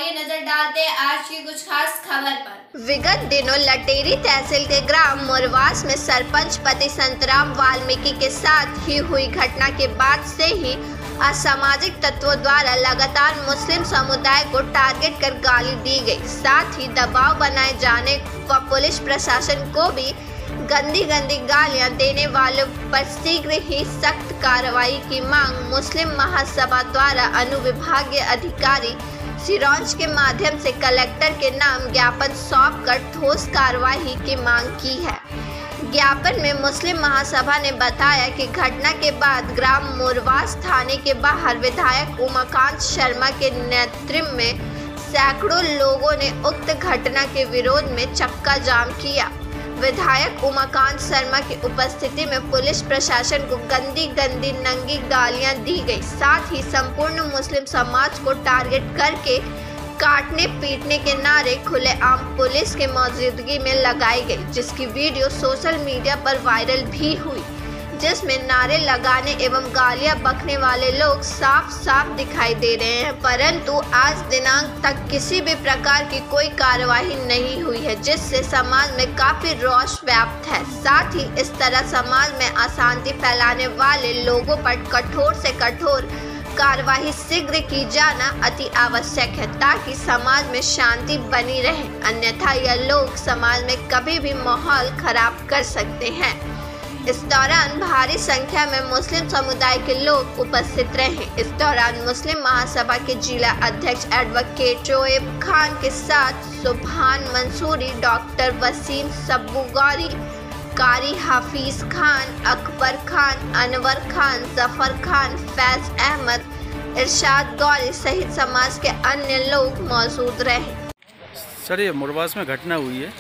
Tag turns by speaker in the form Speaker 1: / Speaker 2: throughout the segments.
Speaker 1: आइए नजर डालते हैं आज की कुछ खास खबर पर।
Speaker 2: विगत दिनों लटेरी तहसील के ग्राम मोरवास में सरपंच पति संतराम वाल्मीकि के साथ ही हुई घटना के बाद से ही असामाजिक तत्वों द्वारा लगातार मुस्लिम समुदाय को टारगेट कर गाली दी गई। साथ ही दबाव बनाए जाने व पुलिस प्रशासन को भी गंदी गालियां देने वालों पर शीघ्र ही सख्त कार्रवाई की मांग मुस्लिम महासभा द्वारा अनुविभागीय अधिकारी सिरोंज के माध्यम से कलेक्टर के नाम ज्ञापन सौंपकर ठोस कार्रवाई की मांग की है। ज्ञापन में मुस्लिम महासभा ने बताया कि घटना के बाद ग्राम मोरवास थाने के बाहर विधायक उमाकांत शर्मा के नेतृत्व में सैकड़ों लोगों ने उक्त घटना के विरोध में चक्का जाम किया। विधायक उमाकांत शर्मा की उपस्थिति में पुलिस प्रशासन को गंदी नंगी गालियां दी गई। साथ ही संपूर्ण मुस्लिम समाज को टारगेट करके काटने पीटने के नारे खुलेआम पुलिस के मौजूदगी में लगाई गई, जिसकी वीडियो सोशल मीडिया पर वायरल भी हुई, जिसमें नारे लगाने एवं गालियां बकने वाले लोग साफ दिखाई दे रहे हैं। परंतु आज दिनांक तक किसी भी प्रकार की कोई कार्यवाही नहीं हुई है, जिससे समाज में काफी रोष व्याप्त है। साथ ही इस तरह समाज में अशांति फैलाने वाले लोगों पर कठोर से कठोर कार्यवाही शीघ्र की जाना अति आवश्यक है, ताकि समाज में शांति बनी रहे। अन्यथा यह लोग समाज में कभी भी माहौल खराब कर सकते हैं। इस दौरान भारी संख्या में मुस्लिम समुदाय के लोग उपस्थित रहे। इस दौरान मुस्लिम महासभा के जिला अध्यक्ष एडवोकेट शोएब खान के साथ सुभान मंसूरी, डॉक्टर वसीम सब्बू-गौरी, कारी हाफिज खान, अकबर खान, अनवर खान, जफर खान, फैज अहमद, इरशाद गौरी सहित समाज के अन्य लोग मौजूद रहे।
Speaker 3: सर, ये मोरवास में घटना हुई है,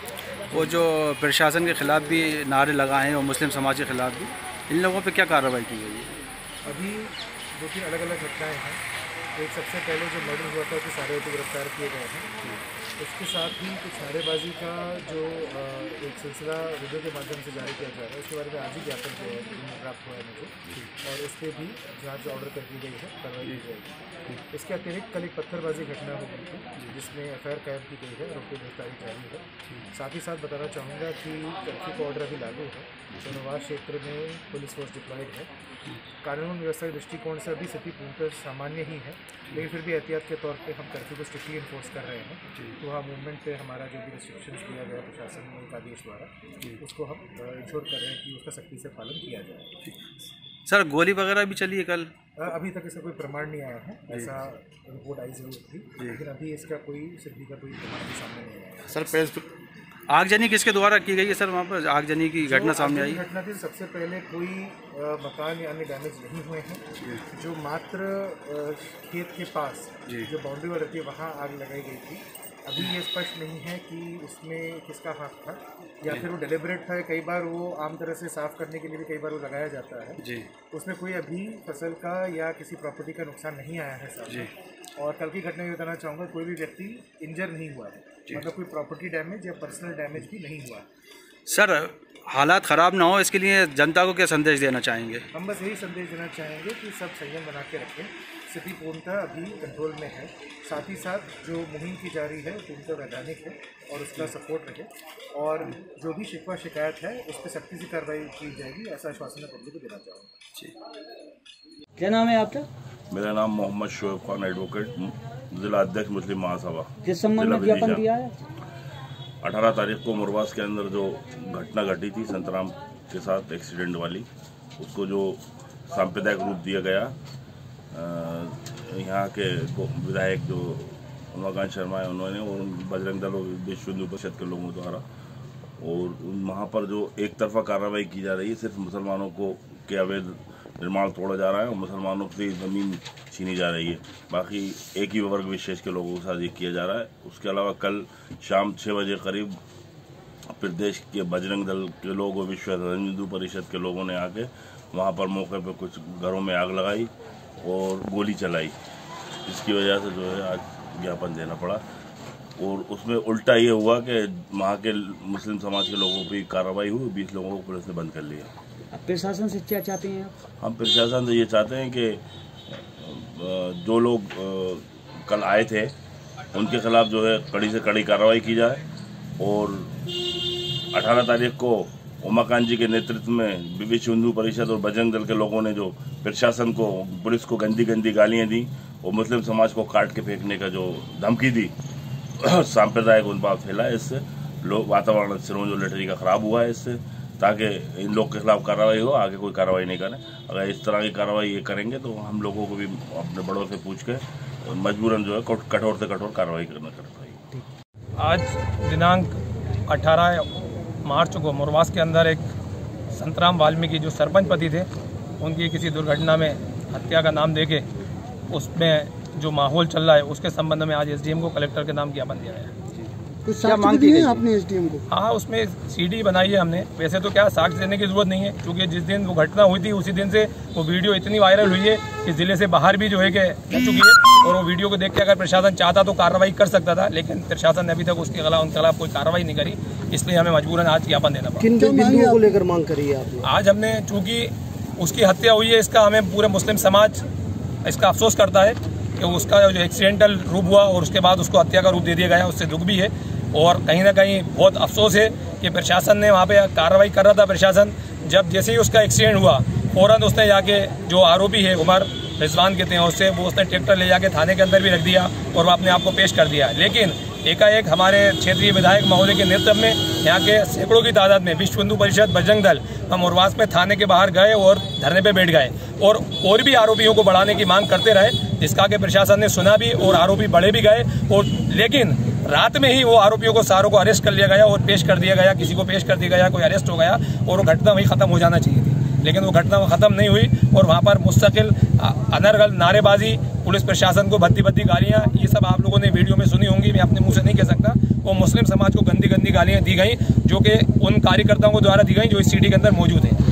Speaker 3: वो जो प्रशासन के खिलाफ भी नारे लगाए हैं और मुस्लिम समाज के खिलाफ भी, इन लोगों पे क्या कार्रवाई की गई है?
Speaker 4: अभी दो तीन अलग अलग घटनाएं हैं। एक सबसे पहले जो मर्डर हुआ था उसके सारे को गिरफ्तार किए गए हैं। उसके साथ ही कुछ नारेबाजी का जो एक सिलसिला वीडियो के माध्यम से जारी किया जा रहा है, उसके बारे में आज ही ज्ञापन प्राप्त हुआ है मुझे, और इस पर भी जांच ऑर्डर कर दी गई है, कार्रवाई की जाएगी। इसके अतिरिक्त कल एक पत्थरबाजी घटना हो गई थी, जिसमें FIR कायम की गई है, रोकती गिरफ्तारी जारी है। साथ ही साथ बताना चाहूँगा कि कर्फ्यू का ऑर्डर अभी लागू है, मोरवास क्षेत्र में पुलिस फोर्स डिप्लॉयड है। कानून व्यवस्था के दृष्टिकोण से अभी स्थिति पूर्णतः सामान्य ही है, लेकिन फिर भी एहतियात के तौर पे हम कर्फ्यू को स्ट्रिक्टली इन्फोर्स कर रहे हैं। तो वहाँ मूवमेंट पे हमारा जो भी रिस्ट्रिक्शंस दिया गया प्रशासन ने एक आदेश द्वारा, उसको हम इंश्योर कर रहे हैं कि उसका सख्ती से पालन किया जाए।
Speaker 3: सर, गोली वगैरह भी चली है कल?
Speaker 4: अभी तक इसका कोई प्रमाण नहीं आया है, ऐसा रिपोर्ट आई जरूर थी, लेकिन अभी इसका कोई सिद्धि का कोई प्रमाण भी सामने नहीं आया।
Speaker 3: सर, आगजनी किसके द्वारा की गई है? सर, वहाँ पर आगजनी की घटना सामने आई?
Speaker 4: घटना थी, सबसे पहले कोई मकान या अन्य डैमेज नहीं हुए हैं। जो मात्र खेत के पास जो बाउंड्री रहती है वहाँ आग लगाई गई थी। अभी ये स्पष्ट नहीं है कि उसमें किसका हाथ था या फिर वो डेलिब्रेट था। कई बार वो आम तरह से साफ़ करने के लिए भी कई बार वो लगाया जाता है जी। उसमें कोई अभी फसल का या किसी प्रॉपर्टी का नुकसान नहीं आया है सामने। और कल की घटना में बताना चाहूँगा, कोई भी व्यक्ति इंजर नहीं हुआ है, मतलब कोई प्रॉपर्टी डैमेज या पर्सनल डैमेज भी नहीं हुआ।
Speaker 3: सर, हालात ख़राब ना हो, इसके लिए जनता को क्या संदेश देना चाहेंगे?
Speaker 4: हम बस यही संदेश देना चाहेंगे कि सब संयम बना के रखें। स्थिति पूर्णतः अभी कंट्रोल में है। साथ ही साथ जो मुहिम की जा रही है पूर्णतः वैधानिक है और उसका सपोर्ट रहे, और जो भी शिकवा शिकायत है उस पर सख्ती से कार्रवाई की जाएगी, ऐसा आश्वासन मैं पब्लिक को देना चाहूँगा।
Speaker 5: क्या नाम है आपका?
Speaker 6: मेरा नाम मोहम्मद शोएब खान, एडवोकेट, जिला अध्यक्ष मुस्लिम महासभा।
Speaker 5: किस संबंध में ज्ञापन दिया है?
Speaker 6: 18 तारीख को मोरवास के अंदर जो घटना घटी थी संतराम के साथ एक्सीडेंट वाली, उसको जो सांप्रदायिक रूप दिया गया, यहाँ के विधायक जो उमाकांत शर्मा है उन्होंने और बजरंग दल और विश्व हिंदू परिषद के लोगों द्वारा, और वहाँ पर जो एक तरफा कार्रवाई की जा रही है, सिर्फ मुसलमानों को के अवैध निर्माण तोड़ा जा रहा है और मुसलमानों से ज़मीन छीनी जा रही है। बाकी एक ही वर्ग विशेष के लोगों के साथ ये किया जा रहा है। उसके अलावा कल शाम 6 बजे करीब प्रदेश के बजरंग दल के लोग और विश्व हिंदू परिषद के लोगों ने आके वहाँ पर मौके पर कुछ घरों में आग लगाई और गोली चलाई, जिसकी वजह से जो है आज ज्ञापन देना पड़ा। और उसमें उल्टा ये हुआ कि वहाँ के मुस्लिम समाज के लोगों पर कार्रवाई हुई, 20 लोगों को पुलिस ने बंद कर लिया।
Speaker 5: प्रशासन से क्या चाहते हैं आप?
Speaker 6: हम प्रशासन से ये चाहते हैं कि जो लोग कल आए थे उनके खिलाफ जो है कड़ी से कड़ी कार्रवाई की जाए। और 18 तारीख को उमाकांत जी के नेतृत्व में विश्व हिंदू परिषद और बजरंग दल के लोगों ने जो प्रशासन को, पुलिस को गंदी गंदी गालियाँ दी और मुस्लिम समाज को काट के फेंकने का जो धमकी दी, सांप्रदायिक उन्माद फैला है, इससे लोग वातावरण सिरोंज और लटरी का खराब हुआ है इससे, ताकि इन लोग के खिलाफ कार्रवाई हो, आगे कोई कार्रवाई नहीं करें। अगर इस तरह की कार्रवाई ये करेंगे तो हम लोगों को भी अपने बड़ों से पूछ के मजबूरन जो है कठोर से कठोर कार्रवाई करना पड़ेगी।
Speaker 7: आज दिनांक 18 मार्च को मोरवास के अंदर एक संतराम वाल्मीकि जो सरपंच पति थे, उनकी किसी दुर्घटना में हत्या का नाम देके उसमें जो माहौल चल रहा है उसके संबंध में आज एसडीएम को कलेक्टर के नाम ज्ञापन दिया गया।
Speaker 8: क्या मांग की है आपने एसडीएम को?
Speaker 7: हाँ, उसमें सीडी बनाई है हमने। वैसे तो क्या साक्ष्य देने की जरूरत नहीं है, क्योंकि जिस दिन वो घटना हुई थी उसी दिन से वो वीडियो इतनी वायरल हुई है कि जिले से बाहर भी जो है कि जा चुकी है। और वो वीडियो को देख के अगर प्रशासन चाहता तो कार्रवाई कर सकता था, लेकिन प्रशासन ने अभी तक उसके खिलाफ कोई कार्रवाई नहीं करी, इसलिए हमें मजबूरन आज ज्ञापन देना पड़ा।
Speaker 8: किन बिंदुओं को लेकर मांग करी है आपने?
Speaker 7: आज हमने, चूंकि उसकी हत्या हुई है, इसका हमें पूरे मुस्लिम समाज इसका अफसोस करता है कि उसका जो एक्सीडेंटल रूप हुआ और उसके बाद उसको हत्या का रूप दे दिया गया, उससे दुख भी है। और कहीं ना कहीं बहुत अफसोस है कि प्रशासन ने वहाँ पे कार्रवाई कर रहा था। प्रशासन जब जैसे ही उसका एक्सीडेंट हुआ फौरन उसने जाके जो आरोपी है उमर रिजवान कहते हैं उससे वो उसने ट्रैक्टर ले जाके थाने के अंदर भी रख दिया और वो अपने आप को पेश कर दिया। लेकिन एकाएक हमारे क्षेत्रीय विधायक महोदय के नेतृत्व में यहाँ के सैकड़ों की तादाद में विश्व हिंदू परिषद, बजरंग दल हम मोरवास में थाने के बाहर गए और धरने पे बैठ गए और भी आरोपियों को बढ़ाने की मांग करते रहे, जिसका कि प्रशासन ने सुना भी और आरोपी बढ़े भी गए। और लेकिन रात में ही वो आरोपियों को सारों को अरेस्ट कर लिया गया और पेश कर दिया गया, किसी को पेश कर दिया गया, कोई अरेस्ट हो गया और वो घटना वही खत्म हो जाना चाहिए थी। लेकिन वो घटना खत्म नहीं हुई और वहाँ पर मुस्तकिल अनर्गल नारेबाजी, पुलिस प्रशासन को भद्दी भद्दी गालियाँ, ये सब आप लोगों ने वीडियो में सुनी होंगी, मैं अपने मुंह से नहीं कह सकता। वो मुस्लिम समाज को गंदी गंदी गालियाँ दी गई जो कि उन कार्यकर्ताओं को द्वारा दी गई जो इस सीडी के अंदर मौजूद है।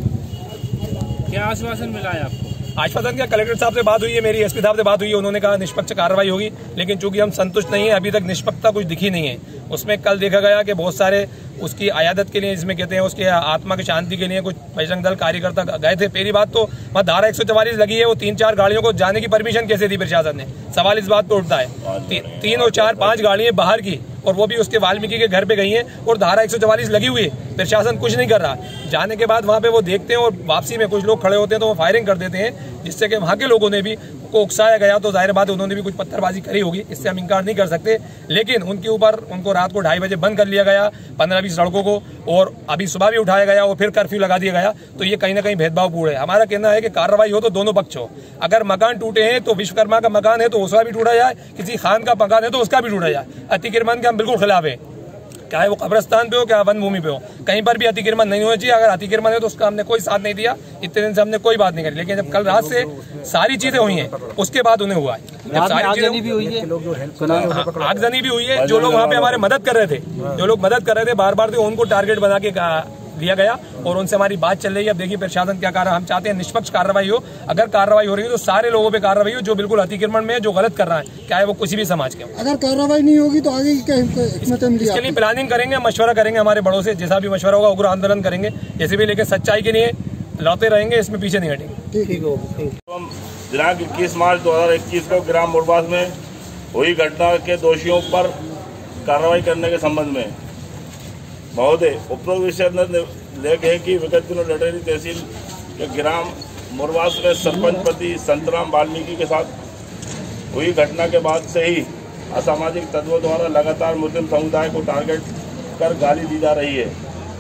Speaker 5: क्या आश्वासन मिला है आपको?
Speaker 7: आश्वासन क्या, कलेक्टर साहब से बात हुई है, मेरी एसपी साहब से बात हुई है, उन्होंने कहा निष्पक्ष कार्रवाई होगी। लेकिन चूंकि हम संतुष्ट नहीं है, अभी तक निष्पक्षता कुछ दिखी नहीं है। उसमें कल देखा गया कि बहुत सारे उसकी आयादत के लिए, जिसमें कहते हैं उसके आत्मा की शांति के लिए कुछ बजरंग दल कार्यकर्ता गए थे। पहली बात तो वहाँ धारा 144 लगी है, वो 3-4 गाड़ियों को जाने की परमिशन कैसे दी प्रशासन ने, सवाल इस बात पर उठता है। 3 और 4-5 गाड़ियां बाहर की और वो भी उसके वाल्मीकि के घर पे गई हैं और धारा 144 लगी हुई है, प्रशासन कुछ नहीं कर रहा। जाने के बाद वहाँ पे वो देखते हैं और वापसी में कुछ लोग खड़े होते हैं तो वो फायरिंग कर देते हैं, जिससे कि वहाँ के लोगों ने भी को उकसाया गया। तो जाहिर बात है उन्होंने भी कुछ पत्थरबाजी करी होगी, इससे हम इनकार नहीं कर सकते। लेकिन उनके ऊपर उनको रात को 2:30 बजे बंद कर लिया गया 15-20 लड़कों को, और अभी सुबह भी उठाया गया और फिर कर्फ्यू लगा दिया गया। तो ये कहीं ना कहीं भेदभावपूर्ण है। हमारा कहना है कि कार्रवाई हो तो दोनों पक्ष हो। अगर मकान टूटे हैं तो विश्वकर्मा का मकान है तो उसका भी टूटा जाए, किसी खान का मकान है तो उसका भी टूटा जाए। अतिक्रमण के हम बिल्कुल खिलाफ है, चाहे वो कब्रिस्तान पे हो क्या वन भूमि पे हो, कहीं पर भी अतिक्रमण नहीं होना चाहिए। अगर अतिक्रमण है तो उसका हमने कोई साथ नहीं दिया, इतने दिन से हमने कोई बात नहीं करी। लेकिन जब कल रात से सारी चीजें हुई हैं उसके बाद उन्हें हुआ है, जब सारी चीजें भी हुई है, आगजनी भी हुई है। जो लोग वहाँ पे हमारे मदद कर रहे थे, जो लोग मदद कर रहे थे बार बार तो उनको टारगेट बना के दिया गया और उनसे हमारी बात चल रही है। अब देखिए प्रशासन क्या कर रहा है। हम चाहते हैं निष्पक्ष कार्रवाई हो। अगर कार्रवाई हो रही है तो सारे लोगों पे कार्रवाई हो जो बिल्कुल अतिक्रमण में जो गलत कर रहा है, चाहे वो किसी भी समाज के हो।
Speaker 8: अगर कार्रवाई नहीं होगी तो आगे
Speaker 7: इसके लिए प्लानिंग करेंगे, मशवरा करेंगे हमारे बड़ों से, जैसा भी मशवरा होगा उग्र आंदोलन करेंगे, जैसे भी। लेकिन सच्चाई के लिए लौटे रहेंगे, इसमें पीछे नहीं हटेंगे।
Speaker 6: दिनांक 21 मार्च 2021 को ग्राम मोरवास में हुई घटना के दोषियों पर कार्रवाई करने के संबंध में महोदय उपरोक्त विषय लेख है कि विगत दिनों लटेरी तहसील के ग्राम मोरवास में सरपंच पति संतराम वाल्मीकि के साथ हुई घटना के बाद से ही असामाजिक तत्वों द्वारा लगातार मुस्लिम समुदाय को टारगेट कर गाली दी जा रही है,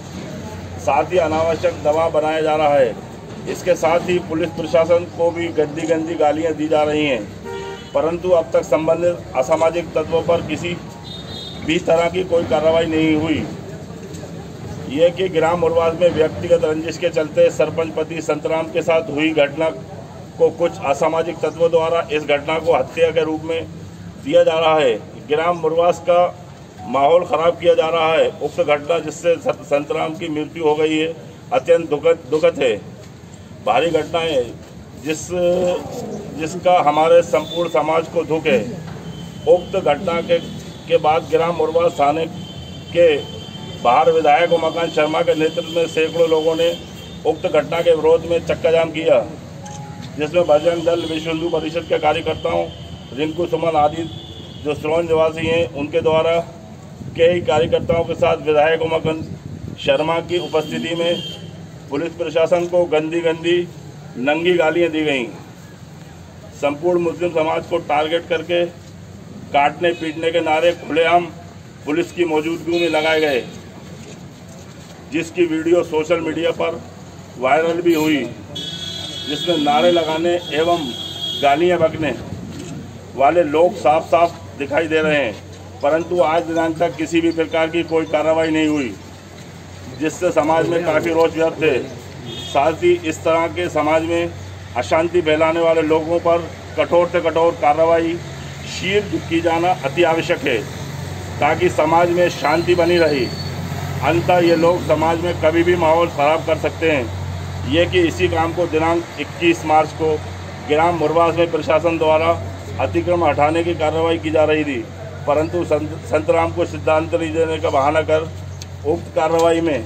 Speaker 6: साथ ही अनावश्यक दबाव बनाया जा रहा है। इसके साथ ही पुलिस प्रशासन को भी गंदी गंदी गालियां दी जा रही हैं, परंतु अब तक संबंधित असामाजिक तत्वों पर किसी भी तरह की कोई कार्रवाई नहीं हुई। यह कि ग्राम मोरवास में व्यक्तिगत रंजिश के चलते सरपंच पति संतराम के साथ हुई घटना को कुछ असामाजिक तत्वों द्वारा इस घटना को हत्या के रूप में दिया जा रहा है। ग्राम मोरवास का माहौल खराब किया जा रहा है। उक्त घटना जिससे संतराम की मृत्यु हो गई है अत्यंत दुखद है, भारी घटना है जिसका हमारे संपूर्ण समाज को दुख है। उक्त घटना के बाद ग्राम मोरवास थाने के बाहर विधायक उमाकांत शर्मा के नेतृत्व में सैकड़ों लोगों ने उक्त घटना के विरोध में चक्का जाम किया, जिसमें बजरंग दल, विश्व हिंदू परिषद के कार्यकर्ताओं, रिंकू सुमन आदि जो स्रोन निवासी हैं उनके द्वारा कई कार्यकर्ताओं के साथ विधायक उमाकांत शर्मा की उपस्थिति में पुलिस प्रशासन को गंदी नंगी गालियां दी गईं। संपूर्ण मुस्लिम समाज को टारगेट करके काटने पीटने के नारे खुलेआम पुलिस की मौजूदगी में लगाए गए, जिसकी वीडियो सोशल मीडिया पर वायरल भी हुई, जिसमें नारे लगाने एवं गालियां बकने वाले लोग साफ साफ दिखाई दे रहे हैं, परंतु आज दिनांक तक किसी भी प्रकार की कोई कार्रवाई नहीं हुई, जिससे समाज में काफ़ी रोष व्यक्त है। साथ ही इस तरह के समाज में अशांति फैलाने वाले लोगों पर कठोर से कठोर कार्रवाई शीघ्र की जाना अति आवश्यक है, ताकि समाज में शांति बनी रही। अंततः ये लोग समाज में कभी भी माहौल ख़राब कर सकते हैं। ये कि इसी काम को दिनांक 21 मार्च को ग्राम मुरवास में प्रशासन द्वारा अतिक्रमण हटाने की कार्रवाई की जा रही थी, परंतु संतराम को सिद्धांतरी देने का बहाना कर उक्त कार्रवाई में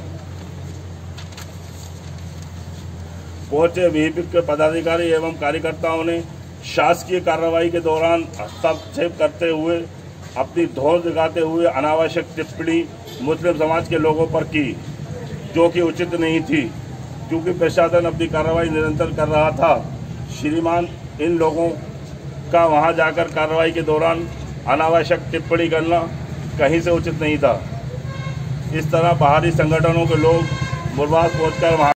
Speaker 6: पहुंचे वीपी के पदाधिकारी एवं कार्यकर्ताओं ने शासकीय कार्रवाई के दौरान हस्तक्षेप करते हुए अपनी धौंस दिखाते हुए अनावश्यक टिप्पणी मुस्लिम समाज के लोगों पर की, जो कि उचित नहीं थी, क्योंकि प्रशासन अपनी कार्रवाई निरंतर कर रहा था। श्रीमान, इन लोगों का वहां जाकर कार्रवाई के दौरान अनावश्यक टिप्पणी करना कहीं से उचित नहीं था। इस तरह बाहरी संगठनों के लोग मुरवास पहुंचकर वहां